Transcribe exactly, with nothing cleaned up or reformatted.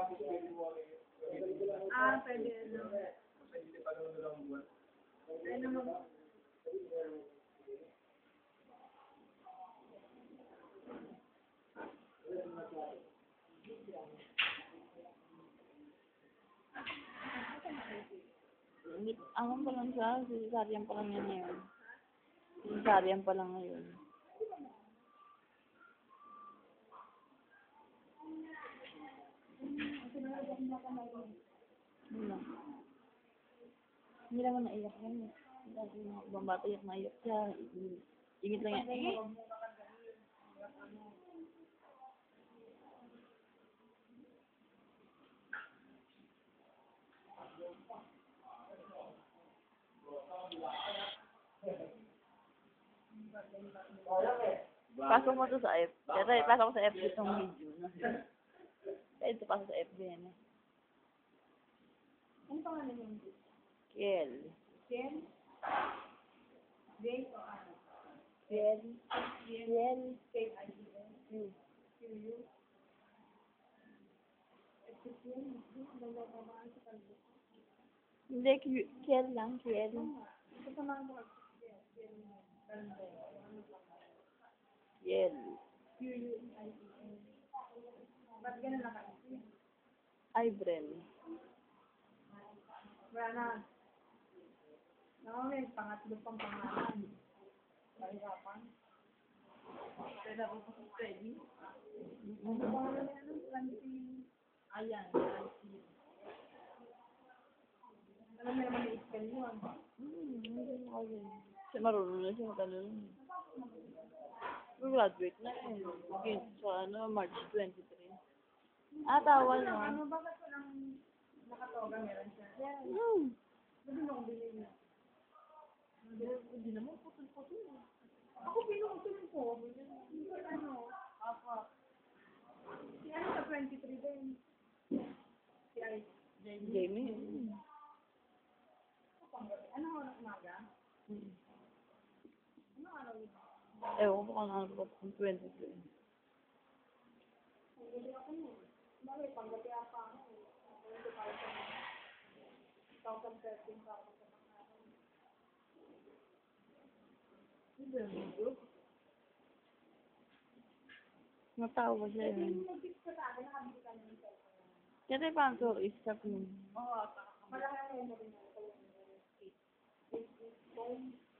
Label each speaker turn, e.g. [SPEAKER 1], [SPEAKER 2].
[SPEAKER 1] Ah, pwede ano. Ay naman.
[SPEAKER 2] Ang pa lang siya, sisaryan pa lang yan ngayon. Sisaryan pa lang ngayon. Wala. Hindi naman naiyak yan. Dahil mga ibang bata iyak na iyak siya. Ingit lang yan. Eh! Pasok mo to sa F. Kaya pasok ko sa F B itong video. Kaya ito pasok sa F B yan eh.
[SPEAKER 1] Ano pangalan yung
[SPEAKER 2] Quiel.
[SPEAKER 1] Quiel? J o R?
[SPEAKER 2] Quiel. Quiel.
[SPEAKER 1] K I E L?
[SPEAKER 2] Hmm.
[SPEAKER 1] Q U? Ito Quiel. Ganda pa ba sa kalbo?
[SPEAKER 2] Hindi, Quiel lang. Quiel.
[SPEAKER 1] Ito sa mga mga Quiel.
[SPEAKER 2] Quiel.
[SPEAKER 1] Q U I E L. Ba't ganun nakaisip?
[SPEAKER 2] Ay, Bren.
[SPEAKER 1] Wala na. Naku, may pangatlo pang pangalan. Mahirapan. Kaya po po sa study. Ano pangalan na ano? Francie. Ayan, Francie. Alam mo naman i-spell yun.
[SPEAKER 2] Hmm, hindi mo ako yun. Siya marunong na siya matalala. Graduate na eh. Sa ano, March twenty-three. Ah, tawal na.
[SPEAKER 1] Ano, bakit ko lang nakatoga meron siya?
[SPEAKER 2] Hmm.
[SPEAKER 1] Ba't mo akong bilhin niya? Hindi naman, putol-putol. Ako pinutol ko. Hindi ko ano. Apa. Si ano sa twenty-three din? Si Ay.
[SPEAKER 2] Jamie. Hmm.
[SPEAKER 1] Ano oras umaga?
[SPEAKER 2] Hmm.
[SPEAKER 1] Ano araw yun?
[SPEAKER 2] Ewan ko kung ano ba kung twenty-three.
[SPEAKER 1] Panggabi ako nun. Bakit? Panggabi ako ako. Ano pa ito? twenty thirteen pa ako sa pangalan. Hindi mo.
[SPEAKER 2] Natawa siya yun.
[SPEAKER 1] Nag-tip ka sa akin, nakabili ka naman sa
[SPEAKER 2] Kaya tayo parang tourist sa Cruz.
[SPEAKER 1] Oo, malaki ang memory mo. Phone.